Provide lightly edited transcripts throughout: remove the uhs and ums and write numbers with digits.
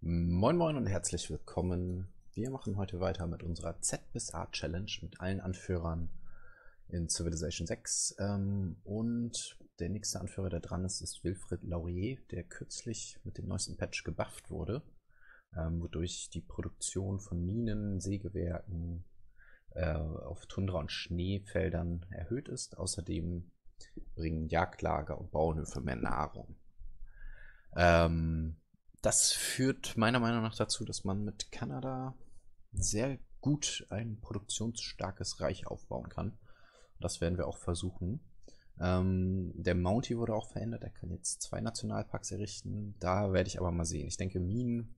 Moin Moin und herzlich willkommen. Wir machen heute weiter mit unserer Z bis A Challenge mit allen Anführern in Civilization 6. Und der nächste Anführer, der dran ist, ist Wilfrid Laurier, der kürzlich mit dem neuesten Patch gebufft wurde, wodurch die Produktion von Minen, Sägewerken auf Tundra- und Schneefeldern erhöht ist. Außerdem bringen Jagdlager und Bauernhöfe mehr Nahrung. Das führt meiner Meinung nach dazu, dass man mit Kanada sehr gut ein produktionsstarkes Reich aufbauen kann. Das werden wir auch versuchen. Der Mountie wurde auch verändert. Er kann jetzt 2 Nationalparks errichten. Da werde ich aber mal sehen. Ich denke, Minen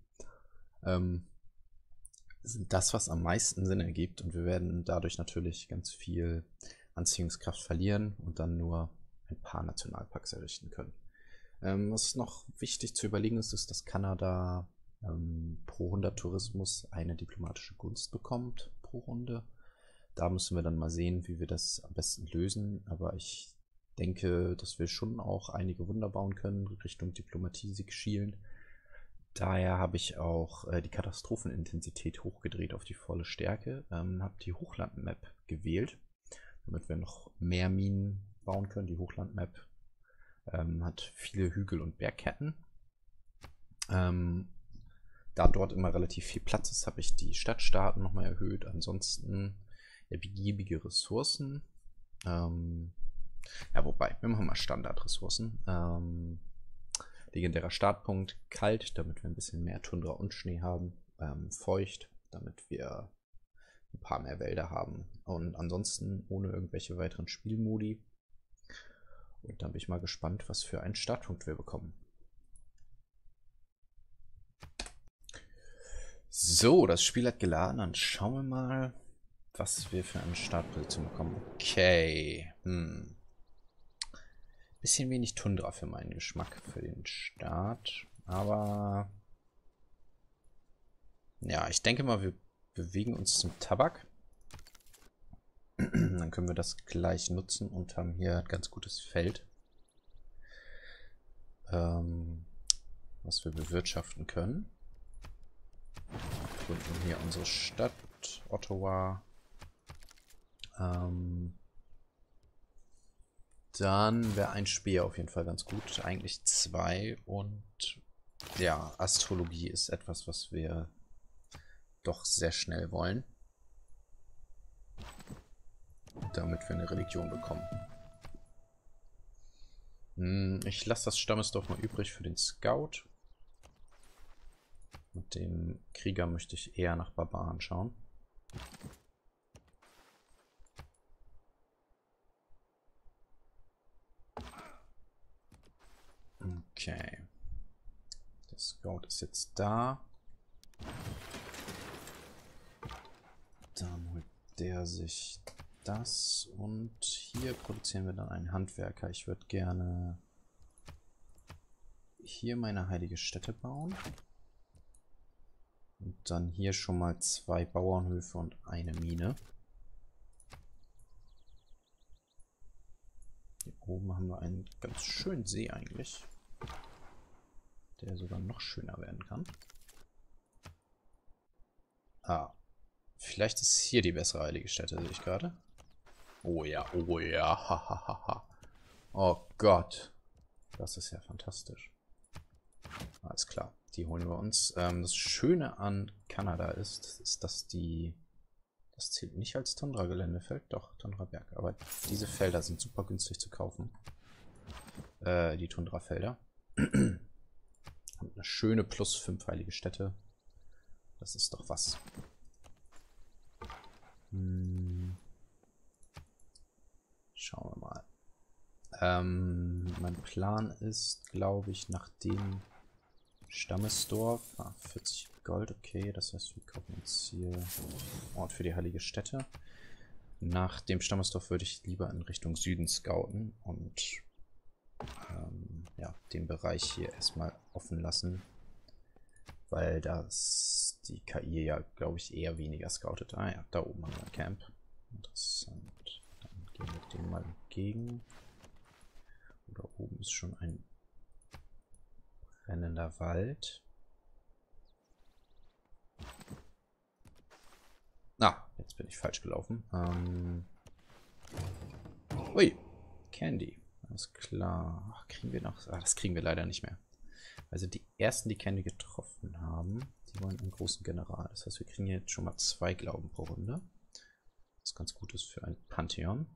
sind das, was am meisten Sinn ergibt. Und wir werden dadurch natürlich ganz viel Anziehungskraft verlieren und dann nur ein paar Nationalparks errichten können. Was noch wichtig zu überlegen ist, ist, dass Kanada pro 100 Tourismus eine diplomatische Gunst bekommt pro Runde. Da müssen wir dann mal sehen, wie wir das am besten lösen. Aber ich denke, dass wir schon auch einige Wunder bauen können, Richtung Diplomatie-Sieg schielen. Daher habe ich auch die Katastrophenintensität hochgedreht auf die volle Stärke. Habe die Hochland-Map gewählt, damit wir noch mehr Minen bauen können. Die Hochland-Map hat viele Hügel und Bergketten. Da dort immer relativ viel Platz ist, habe ich die Stadtstaaten nochmal erhöht. Ansonsten beliebige Ressourcen. Ja, wobei, wir machen mal Standardressourcen. Legendärer Startpunkt, kalt, damit wir ein bisschen mehr Tundra und Schnee haben. Feucht, damit wir ein paar mehr Wälder haben. Und ansonsten ohne irgendwelche weiteren Spielmodi. Und dann bin ich mal gespannt, was für einen Startpunkt wir bekommen. So, das Spiel hat geladen. Dann schauen wir mal, was wir für eine Startposition bekommen. Okay. Bisschen wenig Tundra für meinen Geschmack für den Start. Aber ja, ich denke mal, wir bewegen uns zum Tabak. Dann können wir das gleich nutzen und haben hier ein ganz gutes Feld, was wir bewirtschaften können. Wir gründen hier unsere Stadt, Ottawa. Dann wäre ein Speer auf jeden Fall ganz gut. Eigentlich 2. Und ja, Astrologie ist etwas, was wir doch sehr schnell wollen, damit wir eine Religion bekommen. Ich lasse das Stammesdorf mal übrig für den Scout. Mit dem Krieger möchte ich eher nach Barbaren schauen. Okay. Der Scout ist jetzt da. Dann holt der sich das. Und hier produzieren wir dann einen Handwerker. Ich würde gerne hier meine heilige Stätte bauen. Und dann hier schon mal 2 Bauernhöfe und eine Mine. Hier oben haben wir einen ganz schönen See eigentlich, der sogar noch schöner werden kann. Vielleicht ist hier die bessere heilige Stätte, sehe ich gerade. Oh ja, hahaha. Oh Gott, das ist ja fantastisch. Alles klar, die holen wir uns. Das Schöne an Kanada ist, dass das zählt nicht als Tundra-Geländefeld, doch, Tundra-Berg. Aber diese Felder sind super günstig zu kaufen. Die Tundra-Felder. Und eine schöne plus 5 heilige Stätte. Das ist doch was. Schauen wir mal. Mein Plan ist, glaube ich, nach dem Stammesdorf. 40 Gold, okay. Das heißt, wir kaufen uns hier Ort für die heilige Stätte. Nach dem Stammesdorf würde ich lieber in Richtung Süden scouten und ja, den Bereich hier erstmal offen lassen, weil das die KI ja, glaube ich, eher weniger scoutet. Ah ja, da oben haben wir ein Camp. Interessant. Dann gehen wir dem mal entgegen. Da oben ist schon ein brennender Wald. Ah, jetzt bin ich falsch gelaufen. Ui, Candy. Alles klar. Ach, kriegen wir noch... Ah, das kriegen wir leider nicht mehr. Also die ersten, die Candy getroffen haben, die wollen einen großen General. Das heißt, wir kriegen jetzt schon mal 2 Glauben pro Runde. Was ganz gut ist für ein Pantheon.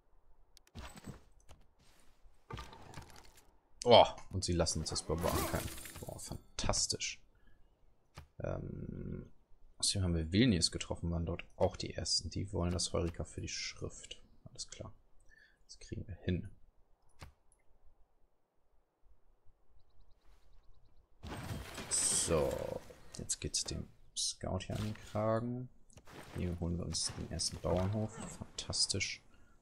Oh, und sie lassen uns das Barbaren. Boah, fantastisch. Außerdem haben wir Vilnius getroffen, waren dort auch die ersten. Die wollen das Heureka für die Schrift. Alles klar. Das kriegen wir hin. So, jetzt geht es dem Scout hier an den Kragen. Hier holen wir uns den ersten Bauernhof. Fantastisch.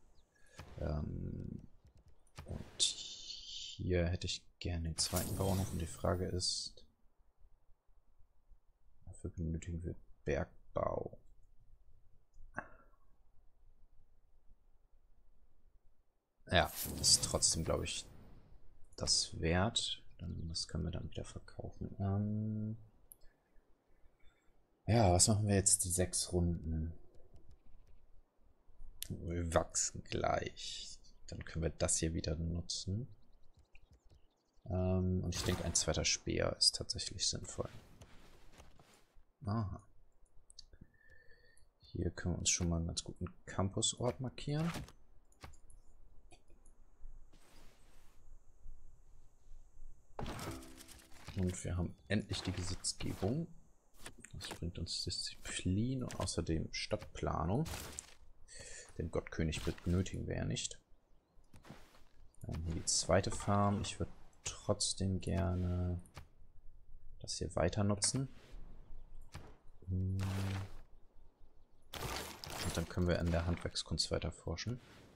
Und hier hätte ich gerne den zweiten Bauernhof. Und die Frage ist, dafür benötigen wir Bergbau. Ja, ist trotzdem, glaube ich, das wert. Das können wir dann wieder verkaufen. Ja, was machen wir jetzt die 6 Runden? Wir wachsen gleich. Dann können wir das hier wieder nutzen. Und ich denke, ein zweiter Speer ist tatsächlich sinnvoll. Aha. Hier können wir uns schon mal einen ganz guten Campusort markieren. Und wir haben endlich die Gesetzgebung. Das bringt uns Disziplin und außerdem Stadtplanung. Den Gottkönig benötigen wir ja nicht. Dann hier die zweite Farm. Ich würde trotzdem gerne das hier weiter nutzen. Und dann können wir in der Handwerkskunst weiter forschen.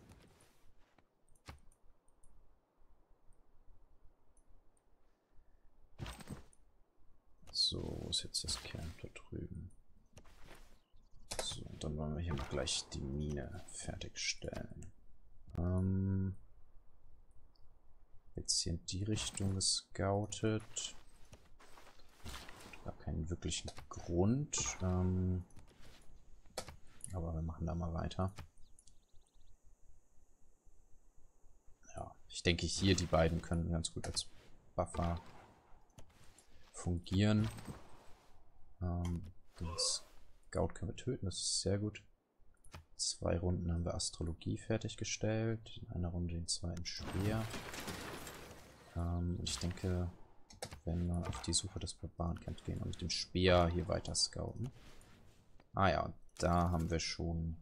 So, wo ist jetzt das Camp da drüben? So, und dann wollen wir hier mal gleich die Mine fertigstellen. Jetzt hier in die Richtung gescoutet. Gar keinen wirklichen Grund. Aber wir machen da mal weiter. Ja, ich denke hier, die beiden können ganz gut als Buffer fungieren. Den Scout können wir töten, das ist sehr gut. 2 Runden haben wir Astrologie fertiggestellt. In einer Runde den zweiten Speer. Ich denke, wenn wir auf die Suche des Barbarencamps gehen und mit dem Speer hier weiter scouten. Ah ja, da haben wir schon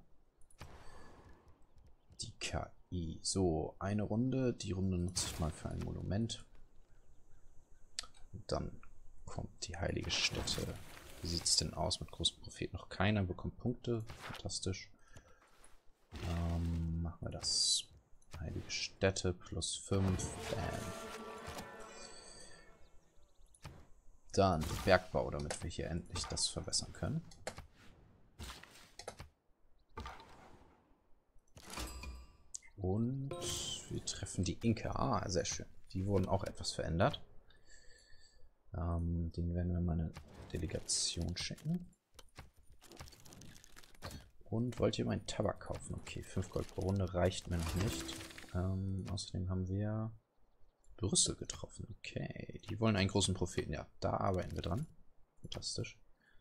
die KI. So, eine Runde. Die Runde nutze ich mal für ein Monument. Und dann kommt die heilige Stätte. Wie sieht es denn aus mit großen Propheten? Noch keiner bekommt Punkte. Fantastisch. Machen wir das. Heilige Stätte plus 5. Bam. Dann Bergbau, damit wir hier endlich das verbessern können. Und wir treffen die Inka. Ah, sehr schön. Die wurden auch etwas verändert. Den werden wir mal eine Delegation schicken. Und wollt ihr meinen Tabak kaufen? Okay, 5 Gold pro Runde reicht mir noch nicht. Außerdem haben wir Brüssel getroffen. Okay, die wollen einen großen Propheten. Ja, da arbeiten wir dran. Fantastisch.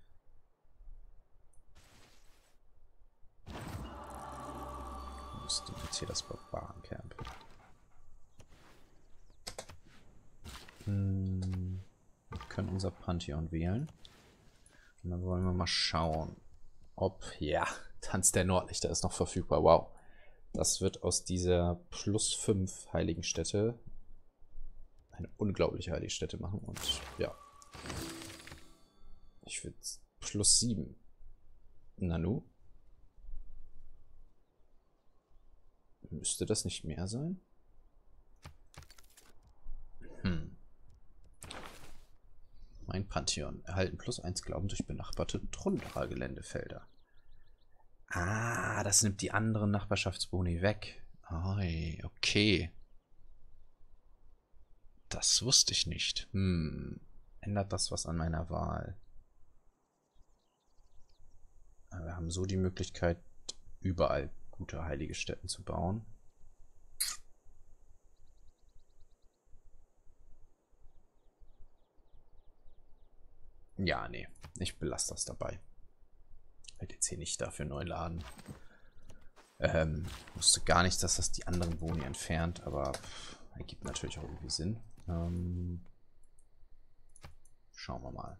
Wo ist denn jetzt hier das Barbarencamp? Wir können unser Pantheon wählen. Und dann wollen wir mal schauen, ob... Ja, Tanz der Nordlichter ist noch verfügbar. Wow. Das wird aus dieser plus 5 Heiligenstätte eine unglaubliche Heiligstätte machen. Und ja. Ich würde plus 7. Nanu. Müsste das nicht mehr sein? Mein Pantheon. Erhalten plus 1 Glauben durch benachbarte Trundra-Geländefelder. Ah, das nimmt die anderen Nachbarschaftsboni weg. Oi, okay. Das wusste ich nicht. Ändert das was an meiner Wahl? wir haben so die Möglichkeit, überall gute heilige Stätten zu bauen. Ja, nee, ich belasse das dabei. Ich werde jetzt hier nicht dafür neu laden. Wusste gar nicht, dass das die anderen Boni entfernt, aber ergibt natürlich auch irgendwie Sinn. Schauen wir mal.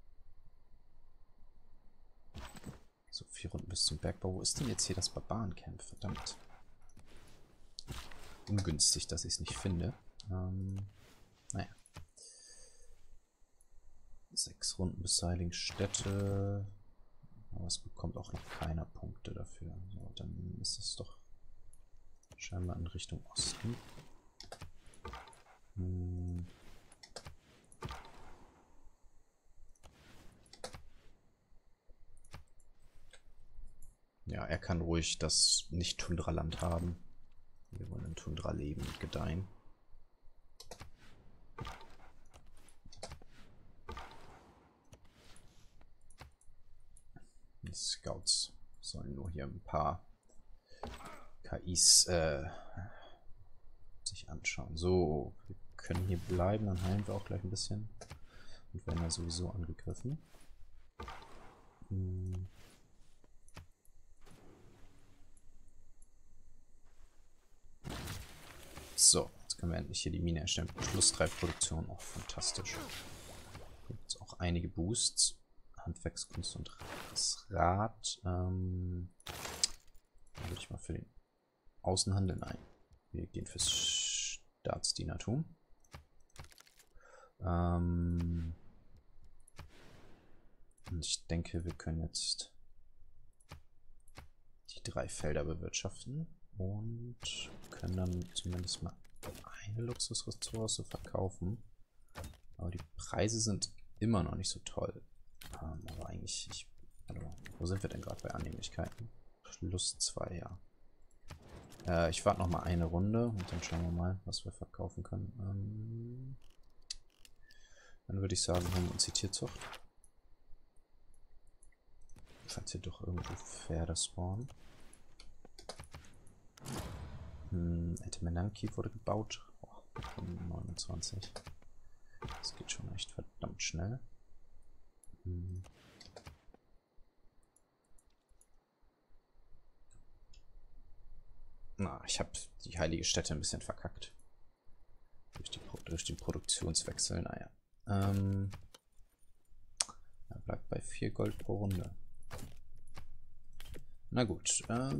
So, 4 Runden bis zum Bergbau. Wo ist denn jetzt hier das Barbarencamp? Verdammt. Ungünstig, dass ich es nicht finde. Naja. 6 Runden bis zur heiligen Stätte. Aber es bekommt auch noch keiner Punkte dafür. So, dann ist es doch scheinbar in Richtung Osten. Ja, er kann ruhig das Nicht-Tundra-Land haben. Wir wollen in Tundra leben und gedeihen. Die Scouts sollen nur hier ein paar KIs sich anschauen. So, wir können hier bleiben, dann heilen wir auch gleich ein bisschen. Und werden ja sowieso angegriffen. So, jetzt können wir endlich hier die Mine erstellen. Plus 3 Produktion, auch fantastisch. Gibt es auch einige Boosts. Handwerkskunst und das Rad. Dann würde ich mal für den Außenhandel ein. Wir gehen fürs Staatsdienertum. Und ich denke, wir können jetzt die 3 Felder bewirtschaften und können dann zumindest mal eine Luxusressource verkaufen. Aber die Preise sind immer noch nicht so toll. Aber eigentlich, wo sind wir denn gerade bei Annehmlichkeiten? Plus 2, ja. Ich warte noch mal eine Runde und dann schauen wir mal, was wir verkaufen können. Dann würde ich sagen, holen wir uns die Tierzucht. Falls hier doch irgendwo Pferde spawnen. Etemenanki wurde gebaut. 29. Das geht schon echt verdammt schnell. Na, ich habe die heilige Stätte ein bisschen verkackt. Durch den Produktionswechsel, naja. Er bleibt bei 4 Gold pro Runde. Na gut,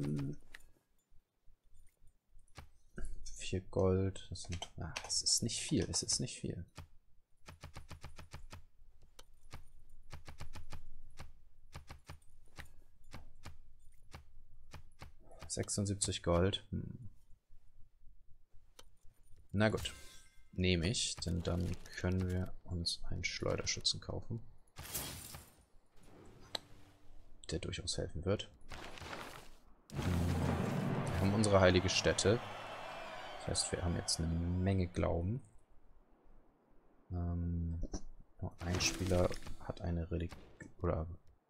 4 Gold, das sind, es ist nicht viel, es ist nicht viel. $76 Gold. Na gut, nehme ich, denn dann können wir uns einen Schleuderschützen kaufen, der durchaus helfen wird. Wir haben unsere heilige Stätte. Das heißt, wir haben jetzt eine Menge Glauben. Nur ein Spieler hat eine Reliquie oder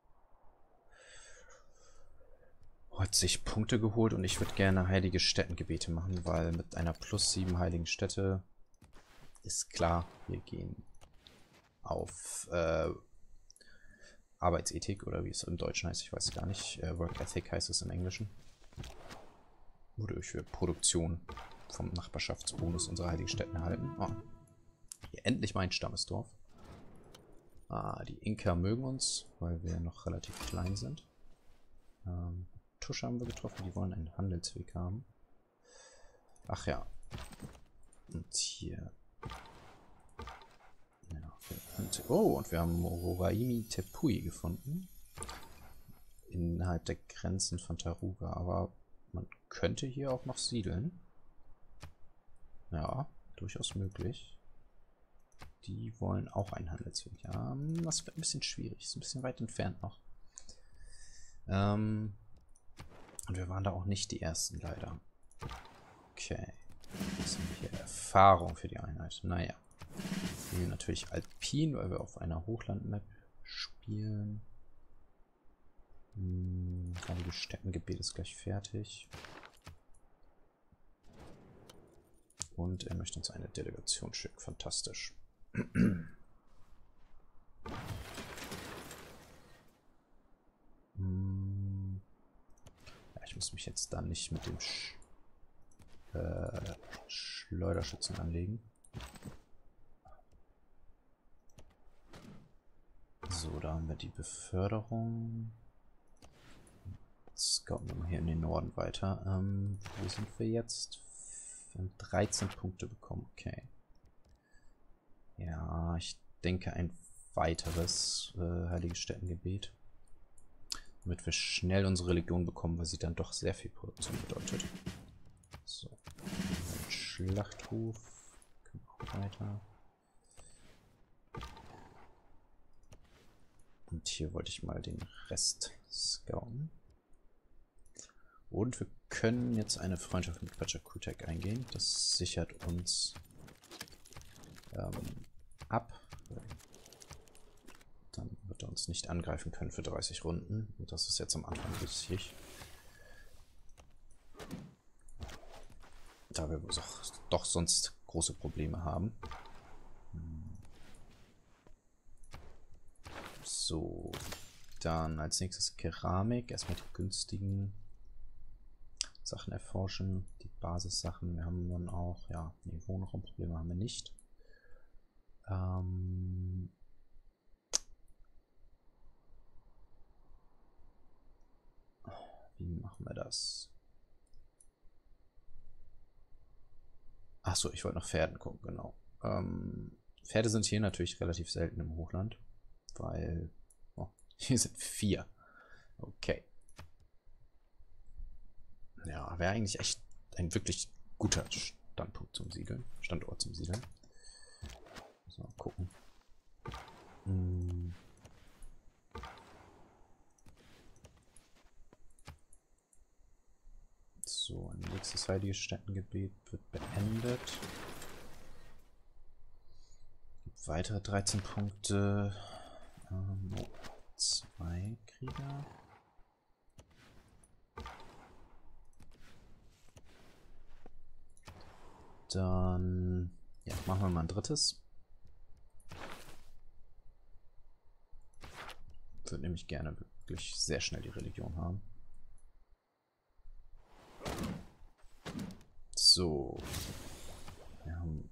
hat sich Punkte geholt und ich würde gerne heilige Stättengebete machen, weil mit einer plus 7 heiligen Stätte ist klar, wir gehen auf Arbeitsethik oder wie es im Deutschen heißt, ich weiß gar nicht. Work Ethic heißt es im Englischen. Wodurch wir Produktion vom Nachbarschaftsbonus unserer heiligen Städten erhalten. Oh. Hier endlich mein Stammesdorf. Die Inka mögen uns, weil wir noch relativ klein sind. Tusche haben wir getroffen, die wollen einen Handelsweg haben. Ach ja. Und hier. Ja, und wir haben Mororaimi Tepui gefunden. Innerhalb der Grenzen von Taruga, aber man könnte hier auch noch siedeln. Ja, durchaus möglich. Die wollen auch einen Handelsweg. Ja, das wird ein bisschen schwierig. Ist ein bisschen weit entfernt noch. Und wir waren da auch nicht die Ersten, leider. Okay. Was haben wir hier? Erfahrung für die Einheit. Naja. Wir nehmen natürlich Alpin, weil wir auf einer Hochlandmap spielen. Heilige Stättengebet ist gleich fertig. Und er möchte uns eine Delegation schicken. Fantastisch. Ja, ich muss mich jetzt dann nicht mit dem Schleuderschützen anlegen. So, da haben wir die Beförderung. Jetzt scouten wir mal hier in den Norden weiter. Wo sind wir jetzt? Wir haben 13 Punkte bekommen. Okay. Ja, ich denke ein weiteres Heiliges Stättengebet. Damit wir schnell unsere Religion bekommen, weil sie dann doch sehr viel Produktion bedeutet. So. Schlachthof. Können wir auch weiter. Und hier wollte ich mal den Rest scouten. Und wir können jetzt eine Freundschaft mit Pachakutek eingehen. Das sichert uns ab. Dann wird er uns nicht angreifen können für 30 Runden. Und das ist jetzt am Anfang wichtig. Da wir doch sonst große Probleme haben. So, dann als nächstes Keramik. Erstmal die günstigen Sachen erforschen, die Basissachen. Wir haben dann auch, ja, nee, Wohnraumprobleme haben wir nicht. Wie machen wir das? Achso, ich wollte nach Pferden gucken, genau. Pferde sind hier natürlich relativ selten im Hochland, weil hier sind 4. Okay. Ja, wäre eigentlich echt ein wirklich guter Standort zum Siedeln. So, mal gucken. So, ein nächstes Heiliges Stättengebet wird beendet. Weitere 13 Punkte. 2 Krieger. Dann ja, machen wir mal ein drittes. Ich würde nämlich gerne wirklich sehr schnell die Religion haben. So. Wir haben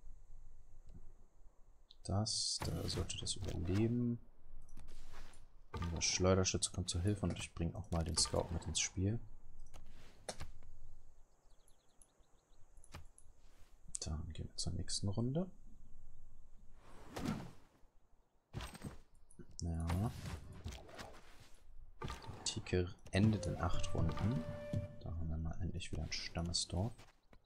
das. Da sollte das überleben. Der Schleuderschütze kommt zur Hilfe und ich bringe auch mal den Scout mit ins Spiel. Dann gehen wir zur nächsten Runde. Ja. Die Antike endet in 8 Runden. Da haben wir mal endlich wieder ein Stammesdorf.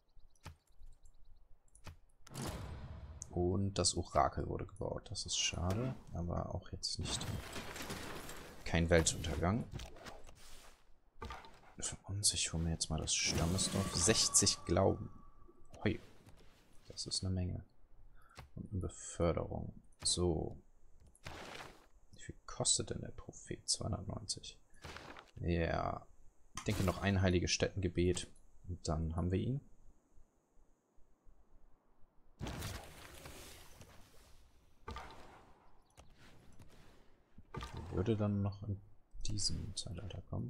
Und das Orakel wurde gebaut. Das ist schade, aber auch jetzt nicht kein Weltuntergang. Für uns, ich hole mir jetzt mal das Stammesdorf. 60 Glauben. Hoi. Das ist eine Menge. Und eine Beförderung. So. Wie viel kostet denn der Prophet? 290. Ja. Ich denke noch ein heiliges Stättengebet. Und dann haben wir ihn. Würde dann noch in diesem Zeitalter kommen.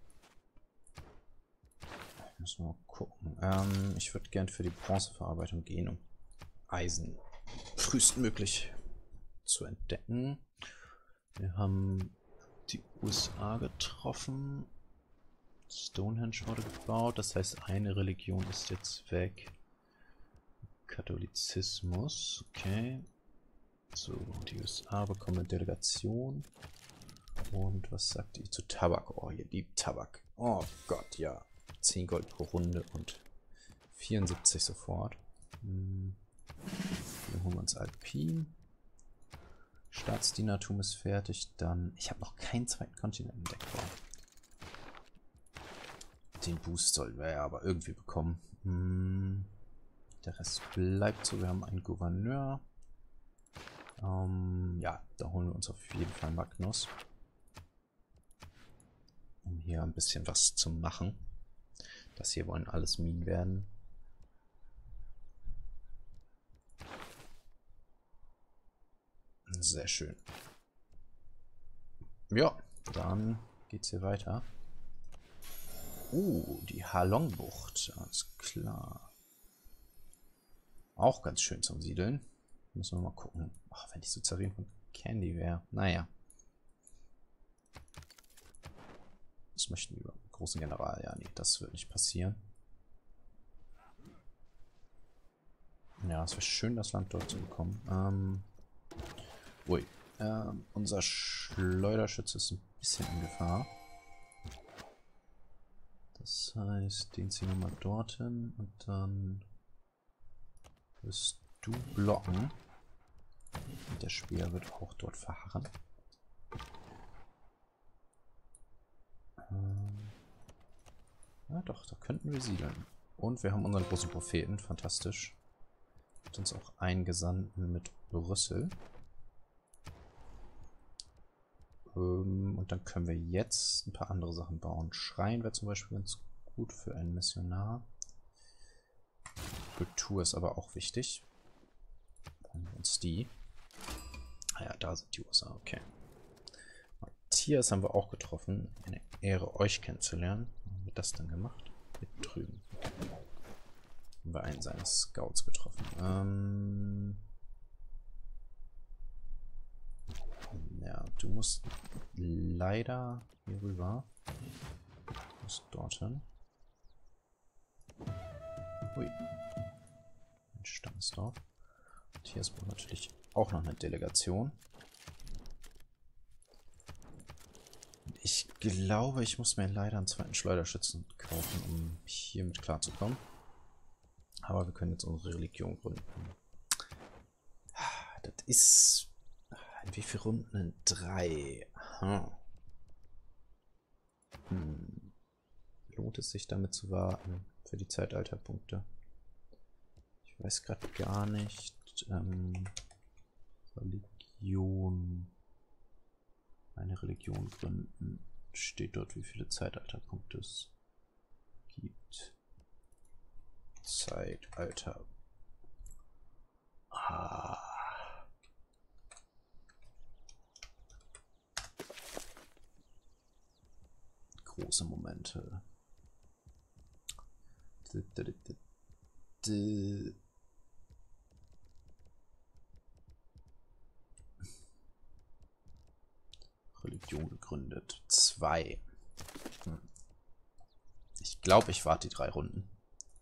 Müssen wir mal gucken. Ich würde gern für die Bronzeverarbeitung gehen, um Eisen frühestmöglich zu entdecken. Wir haben die USA getroffen. Stonehenge wurde gebaut. Das heißt, eine Religion ist jetzt weg. Katholizismus. Okay. So, die USA bekommen eine Delegation. Und was sagt ihr zu Tabak? Oh, ihr liebt Tabak. Oh Gott, ja. 10 Gold pro Runde und 74 sofort. Dann holen wir uns Alpin. Staatsdienertum ist fertig. Dann, ich habe noch keinen zweiten Kontinent entdeckt. Den Boost sollten wir ja aber irgendwie bekommen. Der Rest bleibt so. Wir haben einen Gouverneur. Ja, da holen wir uns auf jeden Fall Magnus. um hier ein bisschen was zu machen. Das hier wollen alles Minen werden. Sehr schön. Ja, dann geht's hier weiter. Die Halong-Bucht. Alles klar. Auch ganz schön zum Siedeln. Müssen wir mal gucken. Ach, wenn ich so Zerrin von Candy wäre. Naja. Das möchten wir über den großen General. Ja, nee, das wird nicht passieren. Ja, es wäre schön, das Land dort zu bekommen. Unser Schleuderschütze ist ein bisschen in Gefahr. Das heißt, den ziehen wir mal dorthin und dann wirst du blocken. Und der Speer wird auch dort verharren. Ja doch, da könnten wir siedeln. Und wir haben unseren großen Propheten, fantastisch. Hat uns auch einen Gesandten mit Brüssel. Und dann können wir jetzt ein paar andere Sachen bauen. Schrein wäre zum Beispiel ganz gut für einen Missionar. Kultur ist aber auch wichtig. Holen wir uns die. Ah ja, da sind die USA, okay. Matthias haben wir auch getroffen. Eine Ehre, euch kennenzulernen. Wie haben wir das dann gemacht? Mit drüben. Haben wir einen seiner Scouts getroffen. Ja, du musst leider hier rüber. Du musst dorthin. Ui. Ein Stammesdorf. Und hier ist natürlich auch noch eine Delegation. Und ich glaube, ich muss mir leider einen zweiten Schleuderschützen kaufen, um hier mit klarzukommen. Aber wir können jetzt unsere Religion gründen. Das ist... In wie viele Runden? In 3. Lohnt es sich damit zu warten für die Zeitalterpunkte? Ich weiß gerade gar nicht. Religion. Eine Religion gründen. Steht dort, wie viele Zeitalterpunkte es gibt. Zeitalter. Große Momente. Religion gegründet. 2. Ich glaube, ich warte die 3 Runden.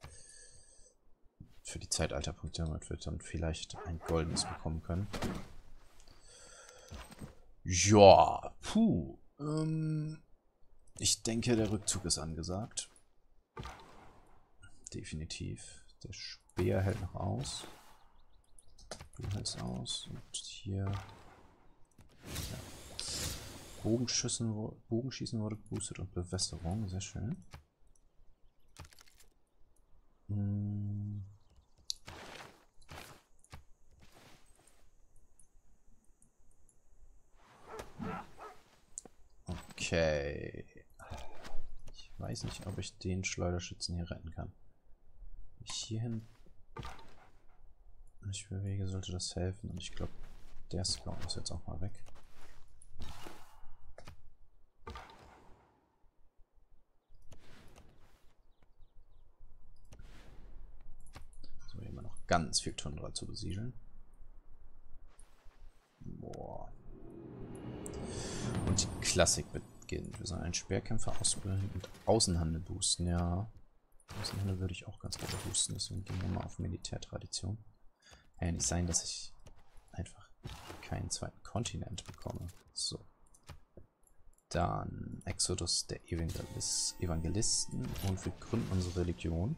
Für die Zeitalterpunkte, damit wir dann vielleicht ein goldenes bekommen können. Ja, puh. Ich denke, der Rückzug ist angesagt. Definitiv. Der Speer hält noch aus. Du hältst aus. Und hier... Ja. Bogenschießen wurde geboostet und Bewässerung. Sehr schön. Okay. Ich weiß nicht, ob ich den Schleuderschützen hier retten kann. Wenn ich hierhin mich bewege, sollte das helfen. Und ich glaube, der Scout ist jetzt auch mal weg. So, immer noch ganz viel Tundra zu besiedeln. Boah. Und die Klassik beginnt. Wir sollen einen Speerkämpfer ausbilden und Außenhandel boosten. Ja, Außenhandel würde ich auch ganz gerne boosten. Deswegen gehen wir mal auf Militärtradition. Kann ja nicht sein, dass ich einfach keinen zweiten Kontinent bekomme. So. Dann Exodus der Evangelisten und wir gründen unsere Religion.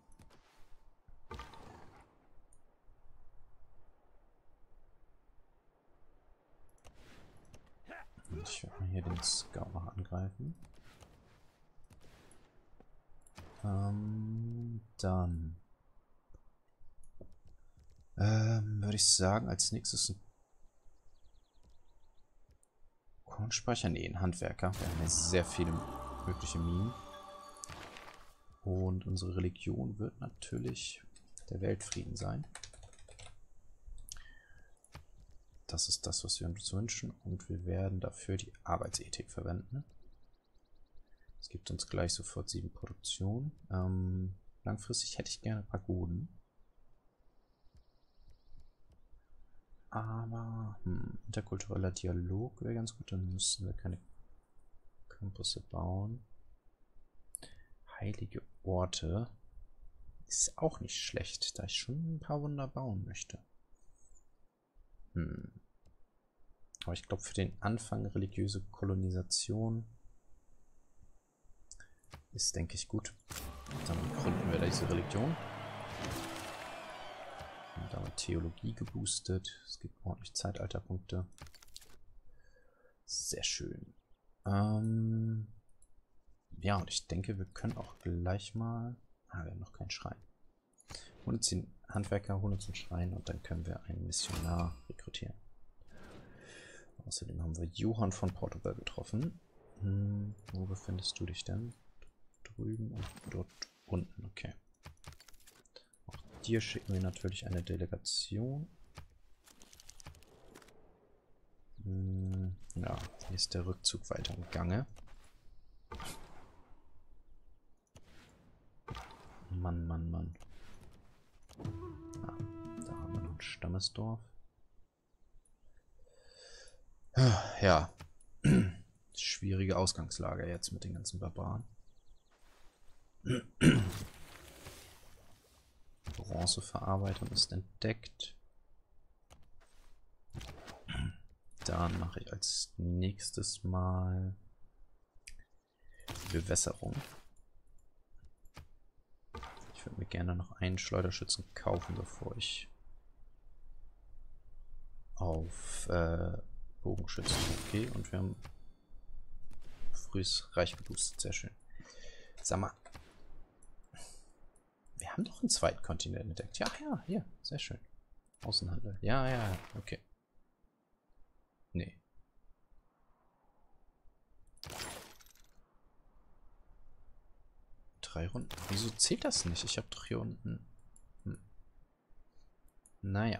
Und ich werde mal hier den Scout noch angreifen. Dann würde ich sagen, als nächstes ein Kornspeicher. Nee, ein Handwerker. Wir haben ja sehr viele mögliche Minen. Und unsere Religion wird natürlich der Weltfrieden sein. Das ist das, was wir uns wünschen. Und wir werden dafür die Arbeitsethik verwenden. Es gibt uns gleich sofort 7 Produktionen. Langfristig hätte ich gerne Pagoden. Aber interkultureller Dialog wäre ganz gut. Dann müssen wir keine Campusse bauen. Heilige Orte ist auch nicht schlecht, da ich schon ein paar Wunder bauen möchte. Aber ich glaube, für den Anfang religiöse Kolonisation ist, denke ich, gut. Dann gründen wir diese Religion. Und damit Theologie geboostet. Es gibt ordentlich Zeitalterpunkte. Sehr schön. Ja, und ich denke, wir können auch gleich mal... wir haben noch keinen Schrein. Holen uns den Handwerker, holen uns den Schrein und dann können wir einen Missionar rekrutieren. Außerdem haben wir Johann von Portugal getroffen. Wo befindest du dich denn? Drüben und dort unten, okay. Auch dir schicken wir natürlich eine Delegation. Ja, hier ist der Rückzug weiter im Gange. Mann, Mann, Mann. Ah, da haben wir noch ein Stammesdorf. Ja. Schwierige Ausgangslage jetzt mit den ganzen Barbaren. Bronzeverarbeitung ist entdeckt. Dann mache ich als nächstes mal die Bewässerung. Ich würde mir gerne noch einen Schleuderschützen kaufen, bevor ich auf Bogenschützen gehe. Und wir haben frühes Reich geboostet. Sehr schön. Sag mal. Wir haben doch einen zweiten Kontinent entdeckt. Ja, ja, hier. Sehr schön. Außenhandel. Ja, ja, okay. Nee. Drei Runden. Wieso zählt das nicht? Ich habe doch hier unten... Naja.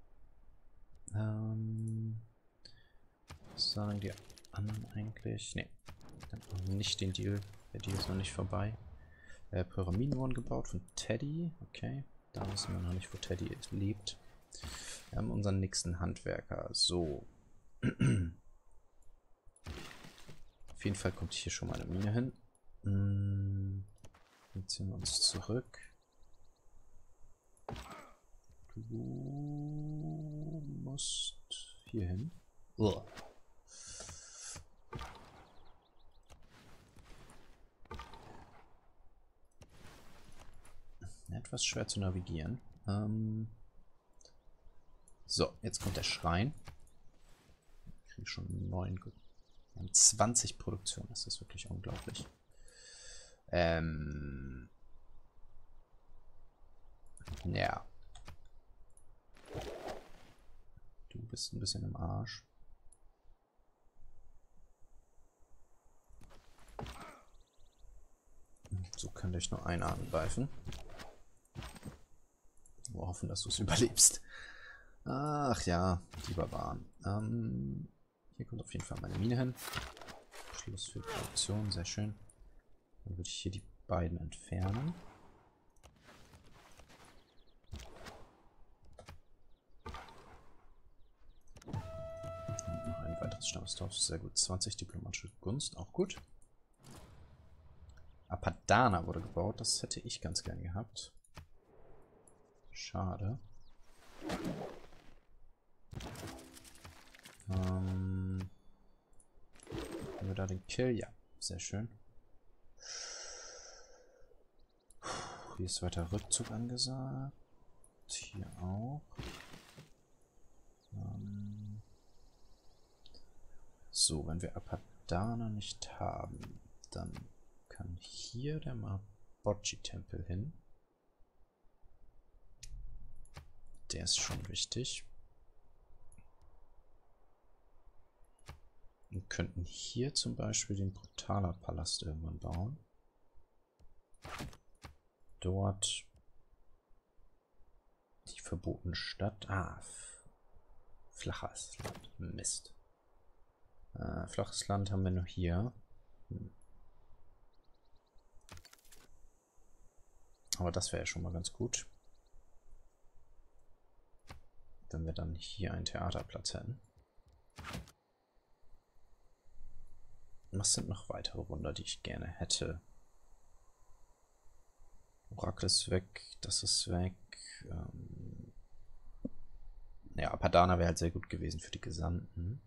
Was sagen die anderen eigentlich? Nee. Dann nicht den Deal. Der Deal ist noch nicht vorbei. Pyramiden wurden gebaut von Teddy. Okay. Da wissen wir noch nicht, wo Teddy lebt. Wir haben unseren nächsten Handwerker. So. Auf jeden Fall kommt hier schon mal eine Mine hin. Jetzt ziehen wir uns zurück. Du musst hier hin. Etwas schwer zu navigieren. So, jetzt kommt der Schrein. Ich kriege schon 9. Wir haben 20 Produktionen. Das ist wirklich unglaublich. Ja. Du bist ein bisschen im Arsch. So könnt ihr euch nur einen angreifen. Wir hoffen, dass du es überlebst. Ach ja, die Barbaren. Hier kommt auf jeden Fall meine Mine hin. Schluss für Produktion, sehr schön. Dann würde ich hier die beiden entfernen. Und noch ein weiteres Stammesdorf, sehr gut. 20 diplomatische Gunst, auch gut. Apadana wurde gebaut, das hätte ich ganz gern gehabt. Schade. Haben wir da den Kill? Ja, sehr schön. Hier ist weiter Rückzug angesagt. Hier auch. So, wenn wir Apadana nicht haben, dann kann hier der Mabochi-Tempel hin. Der ist schon wichtig. Und könnten hier zum Beispiel den Brutaler-Palast irgendwann bauen. Dort die verbotene Stadt. Ah, flaches Land. Mist. Flaches Land haben wir nur hier. Aber das wäre ja schon mal ganz gut. Wenn wir dann hier einen Theaterplatz hätten. Was sind noch weitere Wunder, die ich gerne hätte? Orakel ist weg, das ist weg. Ja, Apadana wäre halt sehr gut gewesen für die Gesandten.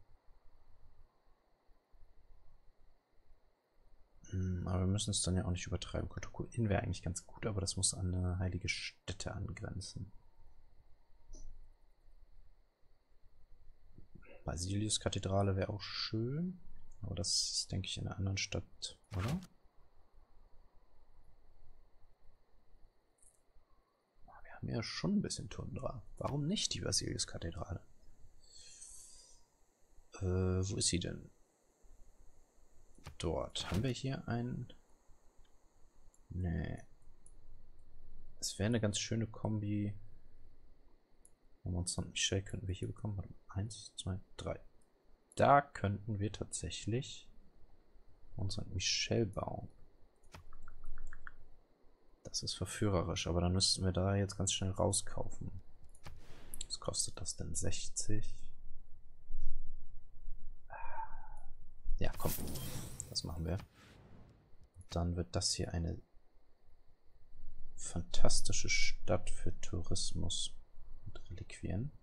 Aber wir müssen es dann ja auch nicht übertreiben. Kotoku-In wäre eigentlich ganz gut, aber das muss an eine heilige Stätte angrenzen. Basilius-Kathedrale wäre auch schön. Aber das ist, denke ich, in einer anderen Stadt, oder? Wir haben ja schon ein bisschen Tundra. Warum nicht die Basilius-Kathedrale? Wo ist sie denn? Dort. Haben wir hier einen? Nee. Es wäre eine ganz schöne Kombi. Mont Saint-Michel könnten wir hier bekommen. Warte, 1, 2, 3. Da könnten wir tatsächlich Mont Saint-Michel bauen. Das ist verführerisch, aber dann müssten wir da jetzt ganz schnell rauskaufen. Was kostet das denn? 60? Ja, komm. Das machen wir. Dann wird das hier eine fantastische Stadt für Tourismus und Reliquien.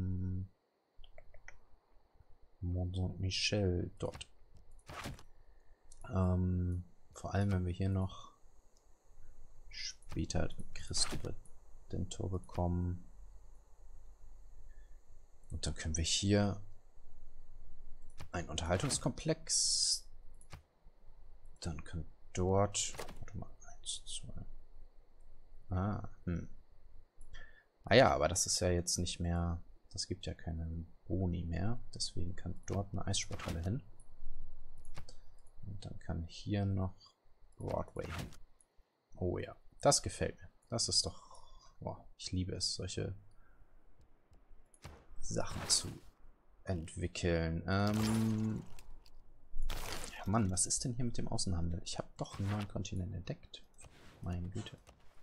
Mont Saint-Michel dort. Vor allem, wenn wir hier noch später Christ-Redentor bekommen. Und dann können wir hier einen Unterhaltungskomplex. Dann können dort. Warte mal, 1, 2. Ah ja, aber das ist ja jetzt nicht mehr. Das gibt ja keine Boni mehr. Deswegen kann dort eine Eissporthalle hin. Und dann kann hier noch Broadway hin. Oh ja, das gefällt mir. Das ist doch. Boah, ich liebe es, solche Sachen zu entwickeln. Ja, Mann, was ist denn hier mit dem Außenhandel? Ich habe doch einen neuen Kontinent entdeckt. Meine Güte.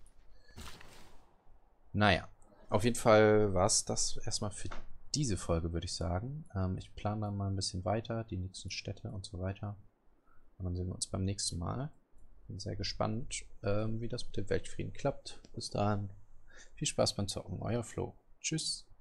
Naja, auf jeden Fall war es das erstmal für diese Folge, würde ich sagen. Ich plane dann mal ein bisschen weiter, die nächsten Städte und so weiter. Und dann sehen wir uns beim nächsten Mal. Bin sehr gespannt, wie das mit dem Weltfrieden klappt. Bis dahin, viel Spaß beim Zocken. Euer Flo. Tschüss.